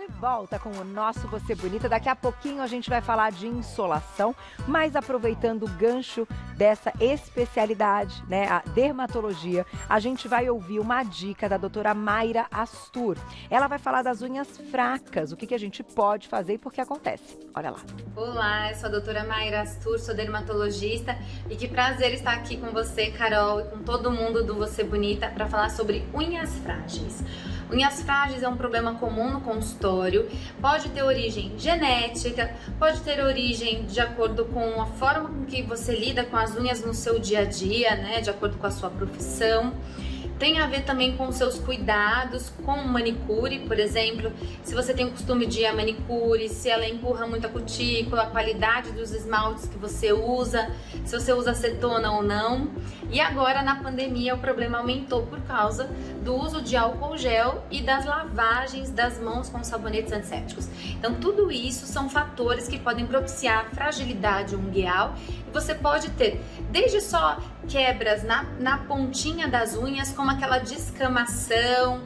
de volta com o nosso Você Bonita. Daqui a pouquinho a gente vai falar de insolação, mas aproveitando o gancho dessa especialidade, né, a dermatologia, a gente vai ouvir uma dica da doutora Mayra Astur. Ela vai falar das unhas fracas, o que a gente pode fazer e por que acontece. Olha lá. Olá, eu sou a doutora Mayra Astur, sou dermatologista e que prazer estar aqui com você, Carol, e com todo mundo do Você Bonita para falar sobre unhas frágeis. Unhas frágeis é um problema comum no consultório, pode ter origem genética, pode ter origem de acordo com a forma com que você lida com as unhas no seu dia a dia, né, de acordo com a sua profissão. Tem a ver também com os seus cuidados com manicure, por exemplo, se você tem o costume de ir à manicure, se ela empurra muito a cutícula, a qualidade dos esmaltes que você usa, se você usa acetona ou não. E agora na pandemia o problema aumentou por causa do uso de álcool gel e das lavagens das mãos com sabonetes antissépticos. Então tudo isso são fatores que podem propiciar fragilidade ungueal e você pode ter desde só quebras na pontinha das unhas, como aquela descamação,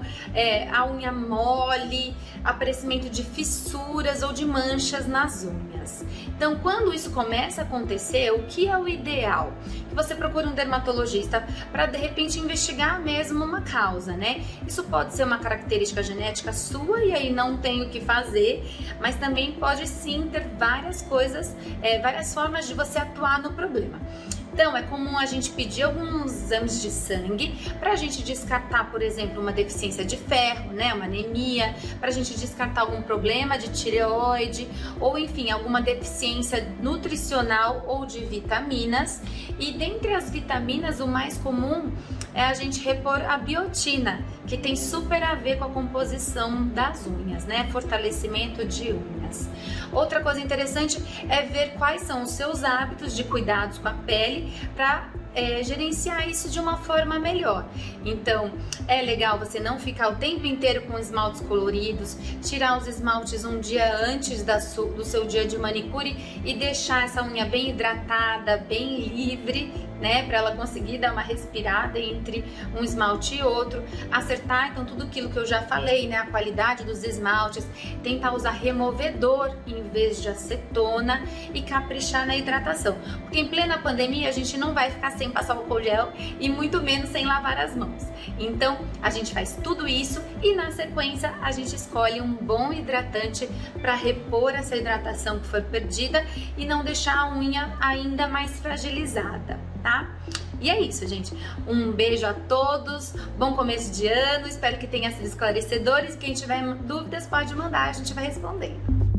a unha mole, aparecimento de fissuras ou de manchas nas unhas. Então, quando isso começa a acontecer, o que é o ideal? Que você procure um dermatologista para de repente investigar mesmo uma causa, né? Isso pode ser uma característica genética sua e aí não tem o que fazer, mas também pode sim ter várias coisas, várias formas de você atuar no problema. Então, é comum a gente pedir alguns exames de sangue para a gente descartar, por exemplo, uma deficiência de ferro, né, uma anemia, para a gente descartar algum problema de tireoide ou, enfim, alguma deficiência nutricional ou de vitaminas. E dentre as vitaminas, o mais comum é a gente repor a biotina, que tem super a ver com a composição das unhas, né, fortalecimento de unhas. Outra coisa interessante é ver quais são os seus hábitos de cuidados com a pele para gerenciar isso de uma forma melhor. Então, é legal você não ficar o tempo inteiro com esmaltes coloridos, tirar os esmaltes um dia antes do seu dia de manicure e deixar essa unha bem hidratada, bem livre, né, para ela conseguir dar uma respirada entre um esmalte e outro, acertar então tudo aquilo que eu já falei, né, a qualidade dos esmaltes, tentar usar removedor em vez de acetona e caprichar na hidratação, porque em plena pandemia a gente não vai ficar sem passar o álcool gel e muito menos sem lavar as mãos. Então a gente faz tudo isso e na sequência a gente escolhe um bom hidratante para repor essa hidratação que foi perdida e não deixar a unha ainda mais fragilizada, tá? E é isso, gente. Um beijo a todos, bom começo de ano, espero que tenha sido esclarecedor e quem tiver dúvidas pode mandar, a gente vai responder.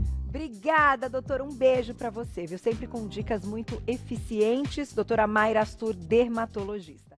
Obrigada, doutora. Um beijo para você, viu? Sempre com dicas muito eficientes. Doutora Mayra Astur, dermatologista.